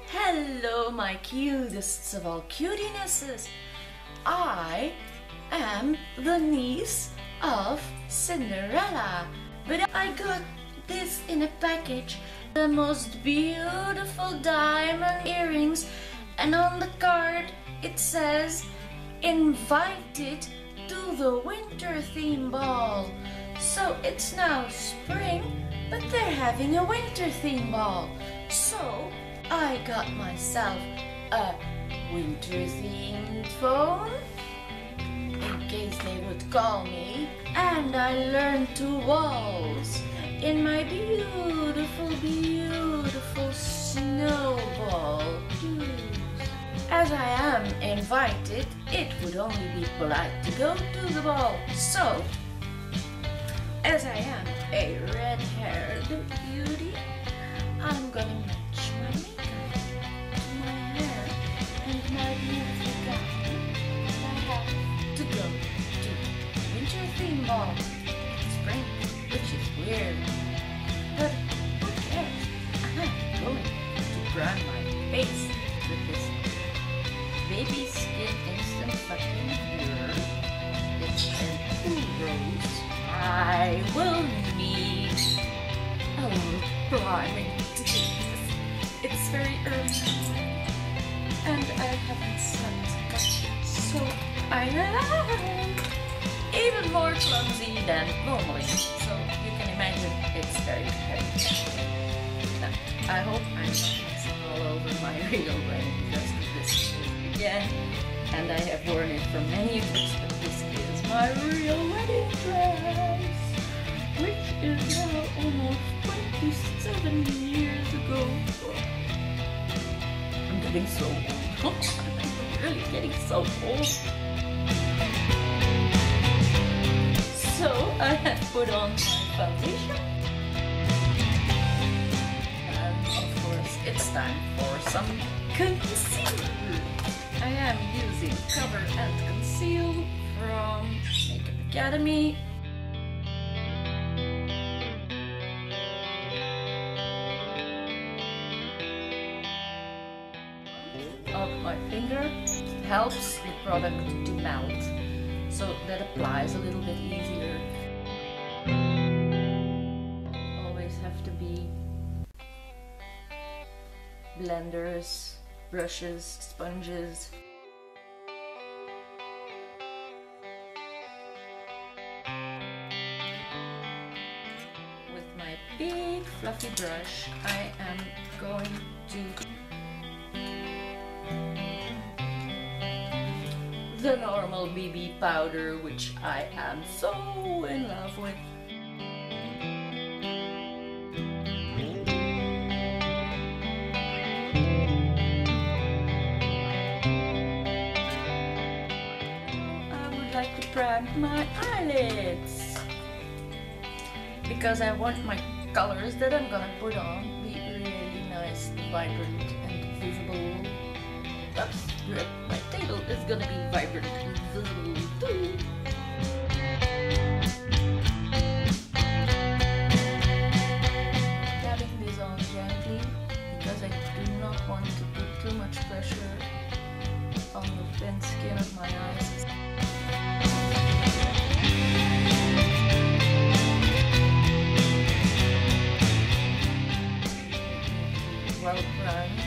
Hello, my cutest of all cutinesses. I am the niece of Cinderella, but I got this in a package, the most beautiful diamond earrings, and on the card it says invited to the winter theme ball. So it's now spring, but they're having a winter theme ball. So I got myself a winter themed phone in case they would call me, and I learned to waltz in my beautiful, beautiful snowball shoes. As I am invited, it would only be polite to go to the ball. So, as I am a red-haired beauty, I'm gonna match my makeup to my hair and my beautiful gown. I have to go to winter theme ball in spring, which is weird, but who cares? I'm going to brand my face with this baby skin instant fucking mirror. It's an rose. I will need a little priming to do this. It's very early and I haven't slept much, so I am even more clumsy than normally. So you can imagine it's very heavy. Now, I hope I'm not messing all over my real wedding dress with this again. And I have worn it for many years, but this is my real wedding dress, which is now almost 27 years ago. I'm getting so old. I'm really getting so old. So I have put on my foundation. And of course it's time for some concealer. I am using Cover and Conceal from Makeup Academy. Of my finger helps the product to melt, so that applies a little bit easier. Always have to be blenders, brushes, sponges. With my big fluffy brush, I am going to the normal BB powder, which I am so in love with. To prime my eyelids because I want my colors that I'm gonna put on be really nice, vibrant and visible. Oops, my table is gonna be vibrant and visible too. Dabbing this on gently because I do not want to put too much pressure on the thin skin of my eyes. Well primed.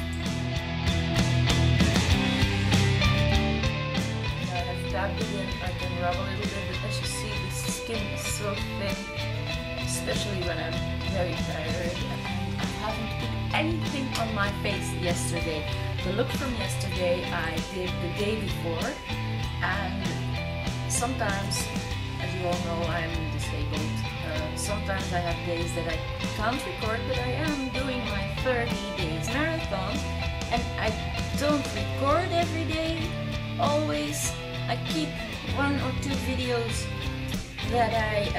I have dabbed it in. I can rub a little bit, but as you see, the skin is so thin, especially when I'm very tired. I haven't put anything on my face yesterday. The look from yesterday I did the day before, and sometimes, as you all know, I'm disabled. Sometimes I have days that I can't record, but I am doing my 30 days marathon, and I don't record every day, always. I keep 1 or 2 videos that I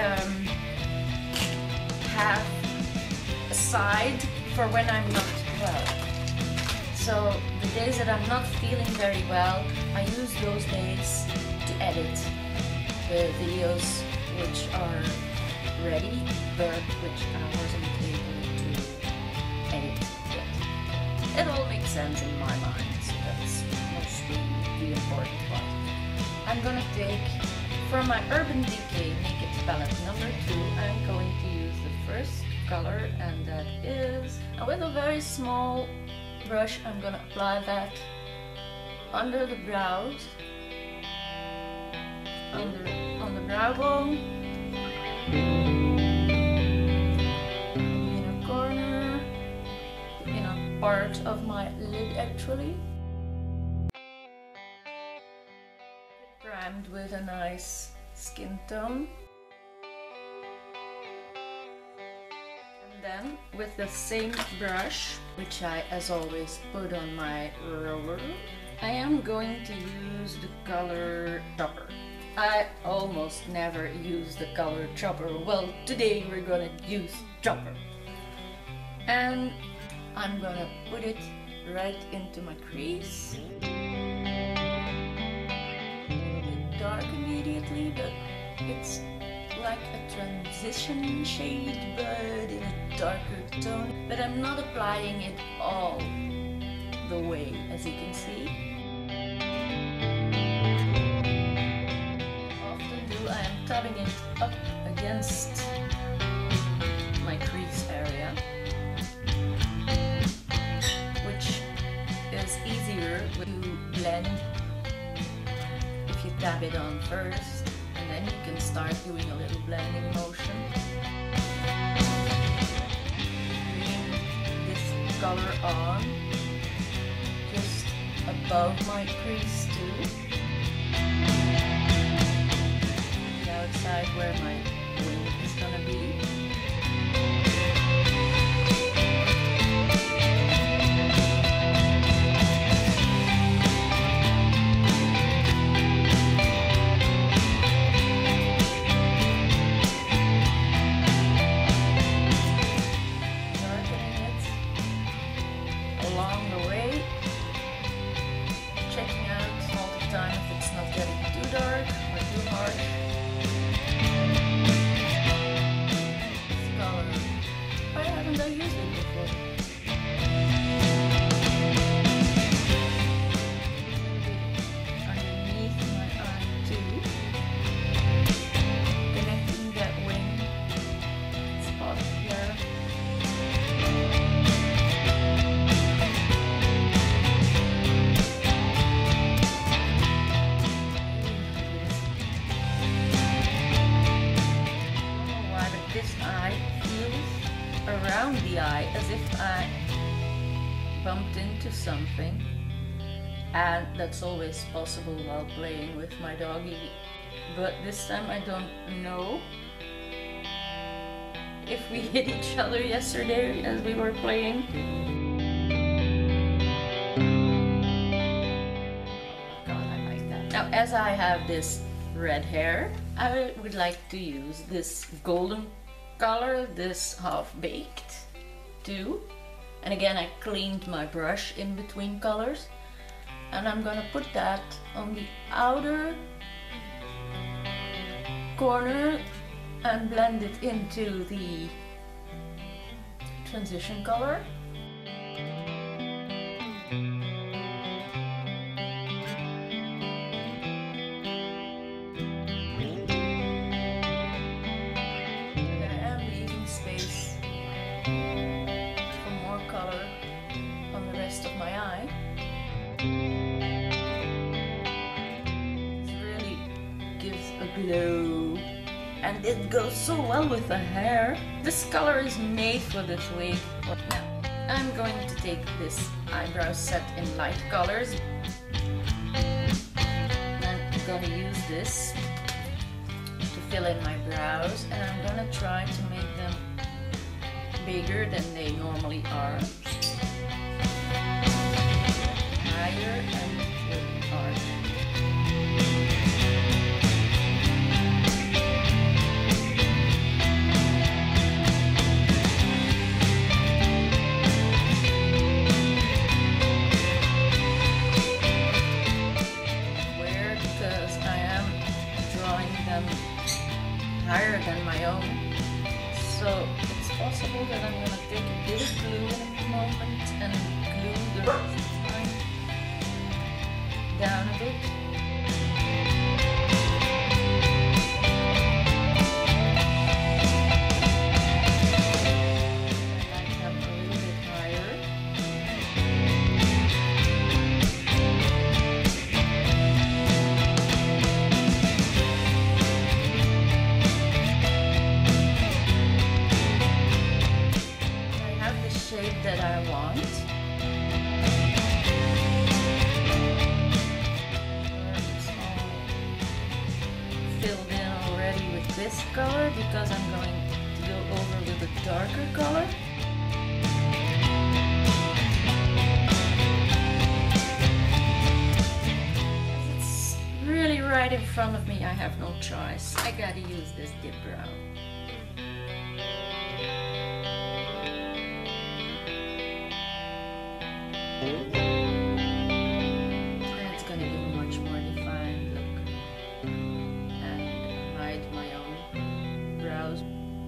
have aside for when I'm not well. So the days that I'm not feeling very well, I use those days to edit the videos which are ready, but which I wasn't able to edit yet. it all makes sense in my mind, so that's mostly the important part. I'm gonna take, for my Urban Decay Naked Palette number 2, I'm going to use the first color, and that is, and with a very small brush, I'm gonna apply that under the brows, on the brow bone, inner corner, the inner part of my lid actually. Primed with a nice skin tone. And then with the same brush, which I as always put on my roller, I am going to use the color Chopper. I almost never use the color Chopper. Well, today we're gonna use Chopper. And I'm gonna put it right into my crease. Dark immediately, but it's like a transition shade, but in a darker tone. But I'm not applying it all the way, as you can see. Often do, I am tapping it up against my crease area, which is easier to blend. You tap it on first, and then you can start doing a little blending motion. Bring this color on just above my crease too, the outside where my wing is gonna be. Around the eye as if I bumped into something, and that's always possible while playing with my doggy, but this time I don't know if we hit each other yesterday as we were playing. Oh God, I like that. Now, as I have this red hair, I would like to use this golden color, this half-baked too, and again I cleaned my brush in between colors, and I'm gonna put that on the outer corner and blend it into the transition color. Of my eye. This really gives a glow, and it goes so well with the hair. This color is made for this wig. Now I'm going to take this eyebrow set in light colors, and I'm going to use this to fill in my brows, and I'm going to try to make them bigger than they normally are. Higher and with arch. Where, because I am drawing them higher than my own, So it's possible that I'm gonna take a bit of glue in a moment and glue the line down a bit. That I want. It's all filled in already with this color because I'm going to go over with a darker color. It's really right in front of me, I have no choice. I gotta use this dip brow. And it's gonna be much more defined look and hide my own brows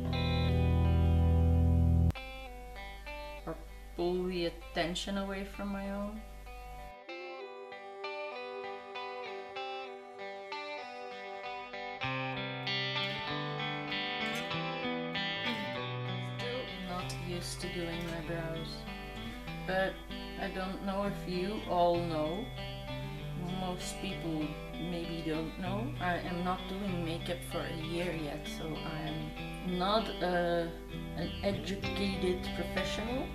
or pull the attention away from my own. Still not used to doing my brows, but I don't know if you all know, most people maybe don't know, I am not doing makeup for a year yet, so I am not an educated professional.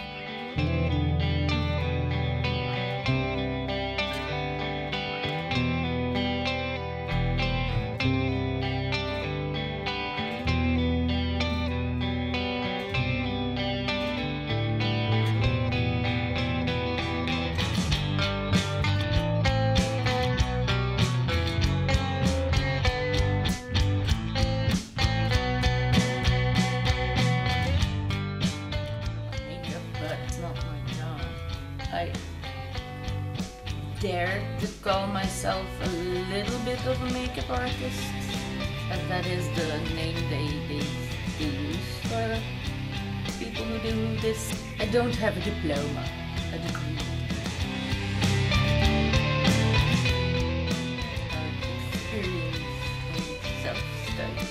I dare to call myself a little bit of a makeup artist, and that is the name they use for people who do this. I don't have a diploma, a degree. Experience and self-study.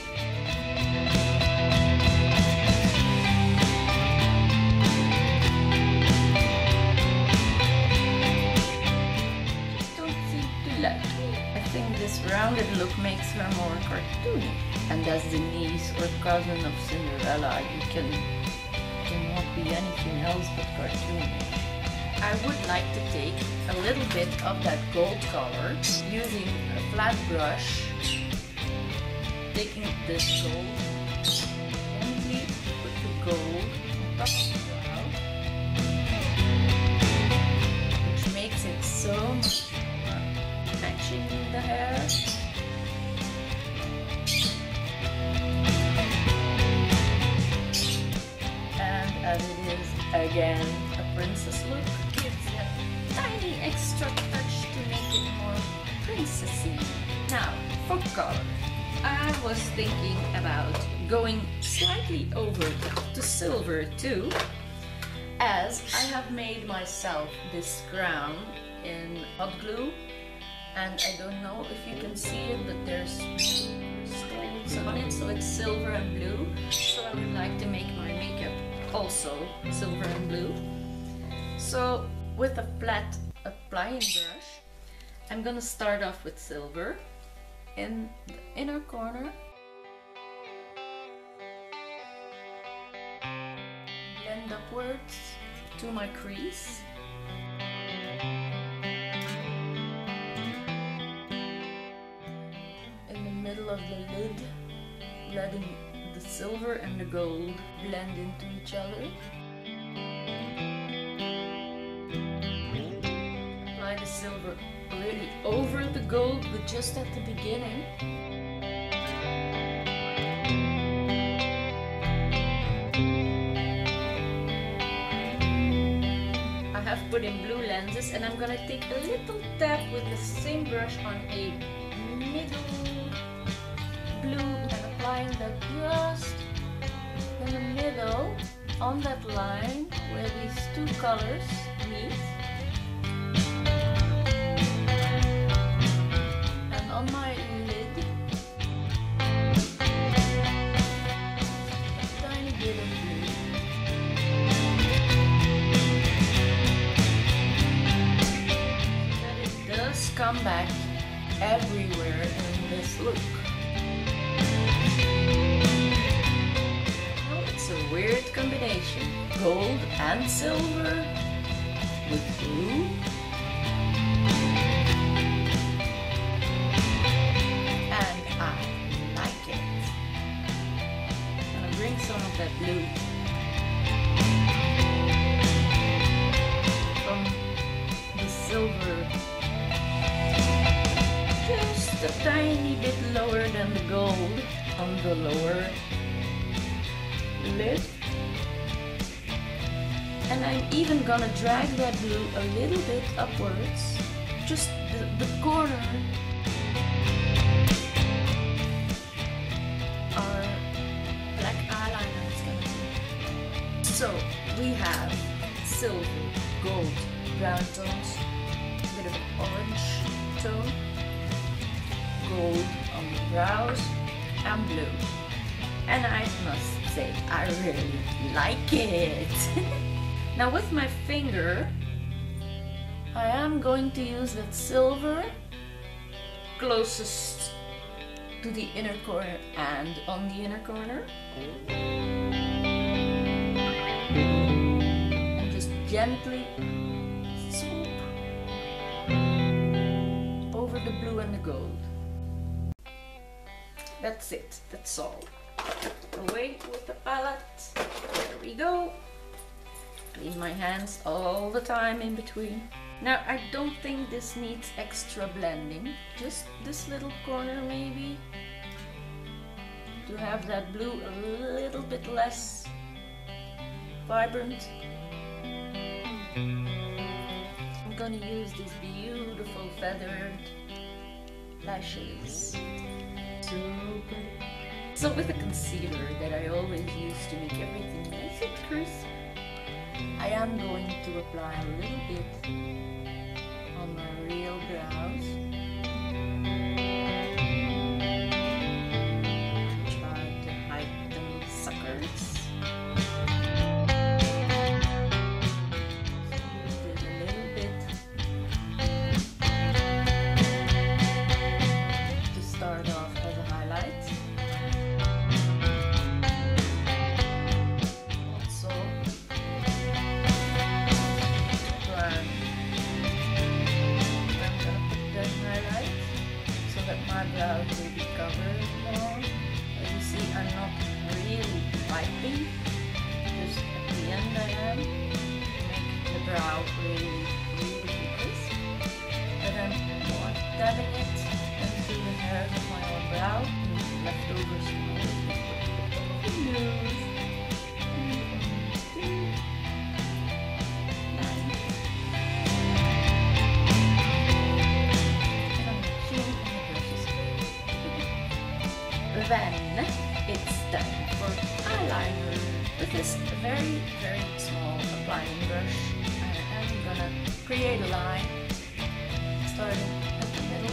I think this rounded look makes her more cartoony, and as the niece or cousin of Cinderella, you cannot be anything else but cartoony. I would like to take a little bit of that gold color using a flat brush, taking this gold, gently put the gold on top of the brow, which makes it so much matching the hair. And as it is again a princess look, gives a tiny extra touch to make it more princessy. Now for color, I was thinking about going slightly over to silver too, as I have made myself this crown in hot glue. And I don't know if you can see it, but there's stones on it, so it's silver and blue. So I would like to make my makeup also silver and blue. So with a flat applying brush, I'm gonna start off with silver in the inner corner. Blend upwards to my crease. Middle of the lid, letting the silver and the gold blend into each other. Apply the silver really over the gold, but just at the beginning. I have put in blue lenses, and I'm gonna take a little tap with the same brush on a middle blue and applying that just on that line where these two colors meet. And on my lid, a tiny bit of blue. So that it does come back everywhere in this look. A weird combination, gold and silver with blue. And I like it. I'm gonna bring some of that blue from the silver just a tiny bit lower than the gold on the lower lid. And I'm even gonna drag that blue a little bit upwards, just the corner. Our black eyeliner is gonna be. So we have silver, gold, brown tones, a bit of an orange tone, gold on the brows, and blue. And I must say, I really like it. Now with my finger, I am going to use that silver closest to the inner corner and on the inner corner. And just gently swoop over the blue and the gold. That's it, that's all. Away with the palette. There we go. Clean my hands all the time in between. Now I don't think this needs extra blending. Just this little corner maybe. To have that blue a little bit less vibrant. I'm gonna use these beautiful feathered lashes. So pretty. So with the concealer that I always use to make everything nice and crisp, I am going to apply a little bit on my real brows. Try to hide them suckers. So use a little bit to start off as a highlight. My brows will be covered more. As you see, I'm not really wiping, just at the end I am to make the brow really crisp. But I'm more dabbing it into the hairs of my own brow, leftovers from Then it's time for eyeliner with this very small applying brush. I'm gonna create a line starting at the middle.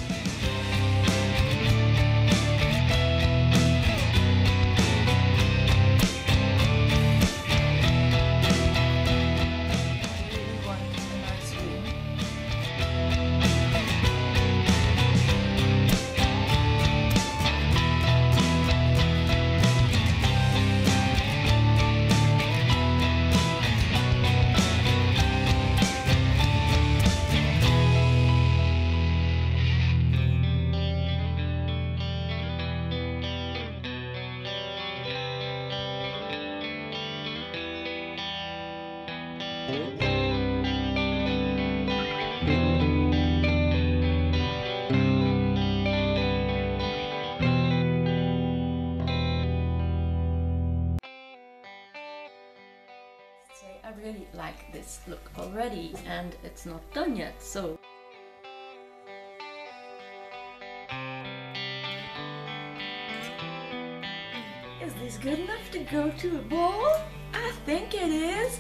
I really want a nice wing. I really like this look already, and it's not done yet, so Is this good enough to go to a ball? I think it is.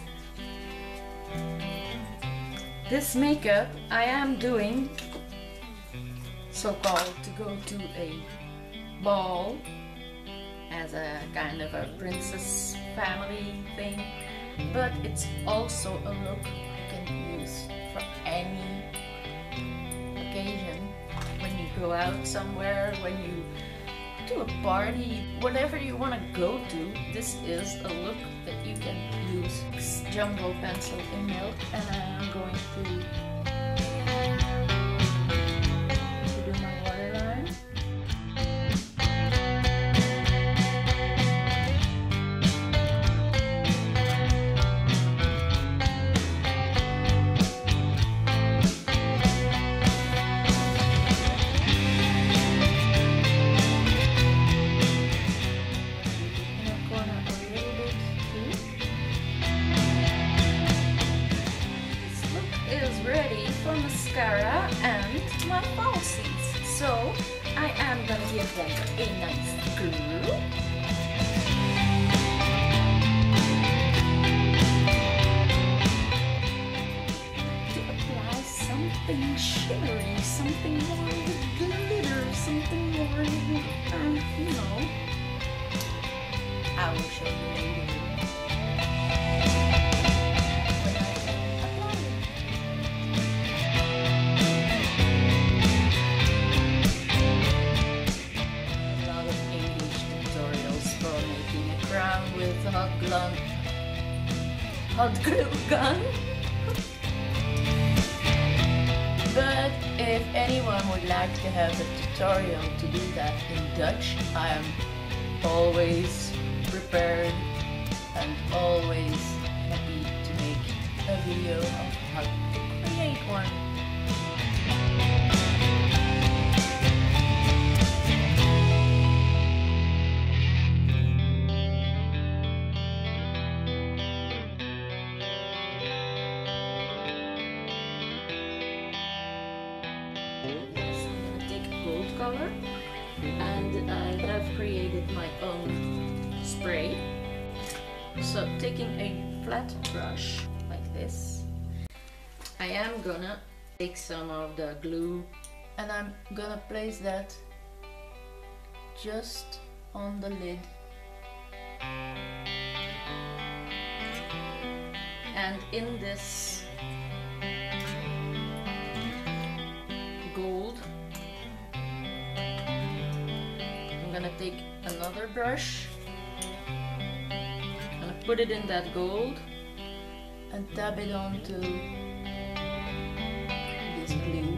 This makeup I am doing so-called to go to a ball as a kind of a princess family thing, but it's also a look you can use for any occasion. When you go out somewhere, when you do a party, whatever you want to go to, this is a look that you can use. It's jumbo pencil in milk, and I am going to do my waterline. Mascara and my falsies, so I am gonna give them a nice glue. To apply something shimmery, something more with glitter, something more with, you know, I will show you later. Hot glue gun. But if anyone would like to have a tutorial to do that in Dutch, I am always prepared and always happy to make a video of how to create one. Color, and I have created my own spray. So taking a flat brush like this, I am gonna take some of the glue and I'm gonna place that just on the lid, and in this gold I'm gonna take another brush, I'm gonna put it in that gold and tap it onto this glue,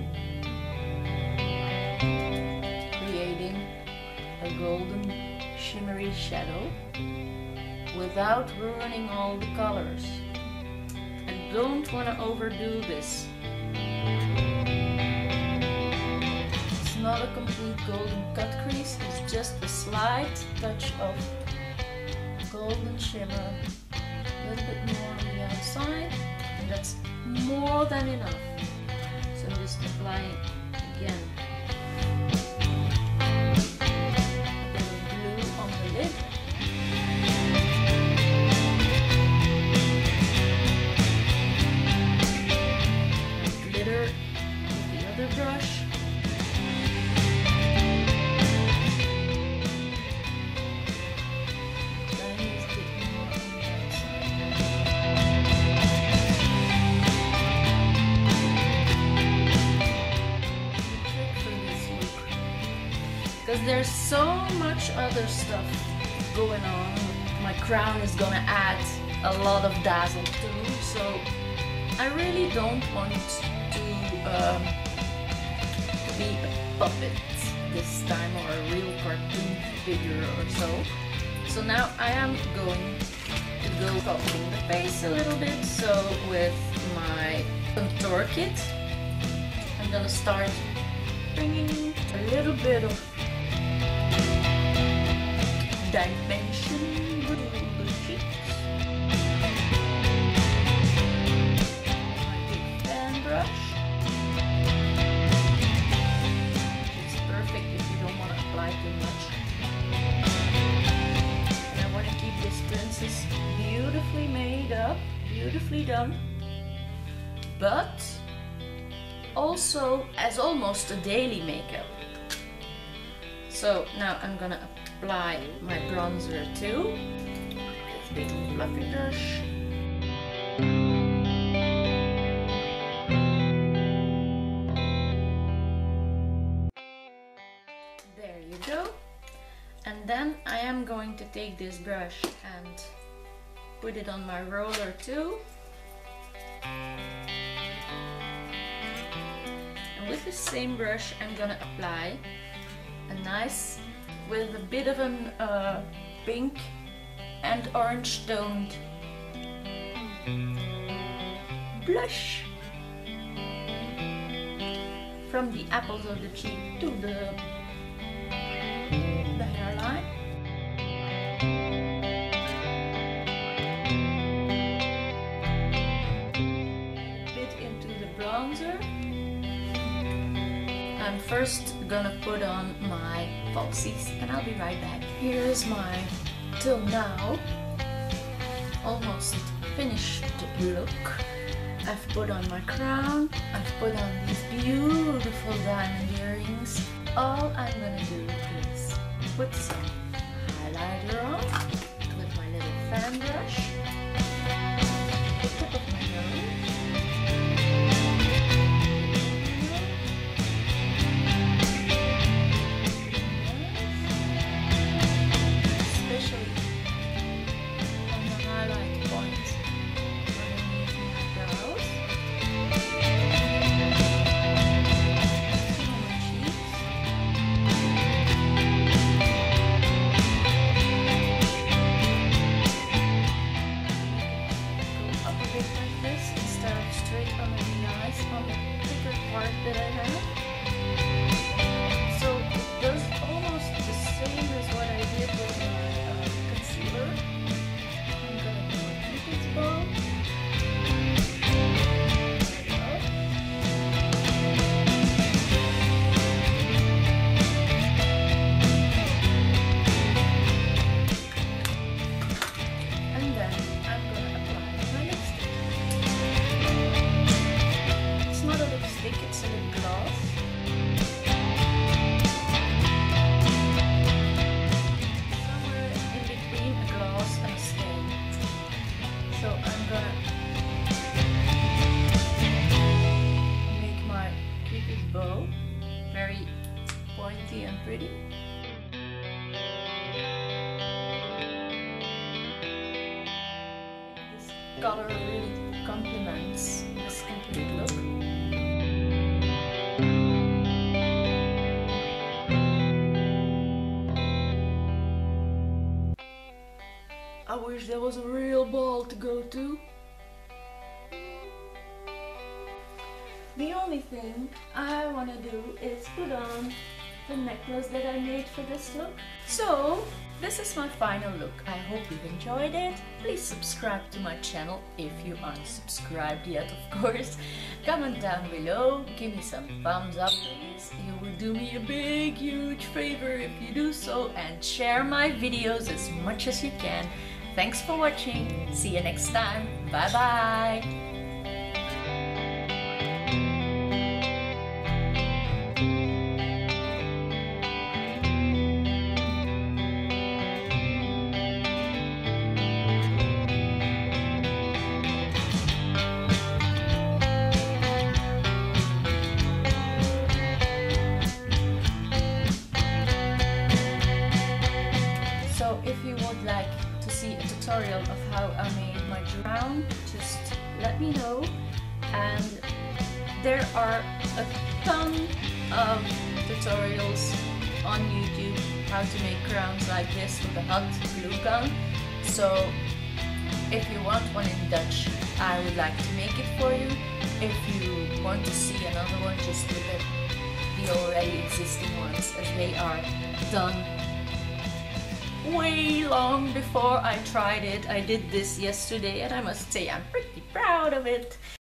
creating a golden shimmery shadow without ruining all the colors. I don't want to overdo this. Not a complete golden cut crease, it's just a slight touch of golden shimmer, a little bit more on the outside, and that's more than enough. So I'm just applying again a bit of glue on the lid. And glitter with the other brush. Because there's so much other stuff going on. My crown is gonna add a lot of dazzle too, so I really don't want to be a puppet this time, or a real cartoon figure or so. So now I am going to go coloring the face a little bit. So with my contour kit, I'm gonna start bringing a little bit of dimension with the cheeks. My big fan brush. It's perfect if you don't want to apply too much. completely done, but also as almost a daily makeup. So now I'm gonna apply my bronzer too. This big fluffy brush. There you go. And then I am going to take this brush and put it on my roller too. And with the same brush I'm gonna apply a nice, with a bit of a pink and orange toned blush from the apples of the cheek to the hairline. A bit into the bronzer. I'm first gonna put on my falsies and I'll be right back. Here's my, till now, almost finished look. I've put on my crown, I've put on these beautiful diamond earrings. All I'm gonna do is put some highlighter on with my little fan brush, the tip of my nose, especially on the highlight point underneath my brows, on my cheeks. That I have. So it does almost the same as what I did with my concealer. I'm gonna do a cupid's bow. And then I'm gonna apply my lipstick. It's not a lipstick, it's a lip gloss. Somewhere in between a gloss and a stain. So I'm gonna make my cupid's bow very pointy and pretty. This color really complements this complete look. I wish there was a real ball to go to. The only thing I want to do is put on the necklace that I made for this look. So this is my final look. I hope you've enjoyed it. Please subscribe to my channel if you aren't subscribed yet, of course. Comment down below, give me some thumbs up please. You will do me a big huge favor if you do so, and share my videos as much as you can. Thanks for watching. See you next time. Bye bye. So if you would like to see a tutorial of how I made my crown, just let me know. And there are a ton of tutorials on YouTube how to make crowns like this with a hot glue gun. So if you want one in Dutch, I would like to make it for you. If you want to see another one, just look at the already existing ones, as they are done way long before I tried it. I did this yesterday and I must say I'm pretty proud of it.